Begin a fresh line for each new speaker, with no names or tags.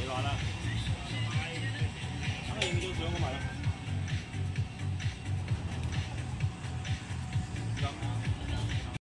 完了，那个饮就只用我买了。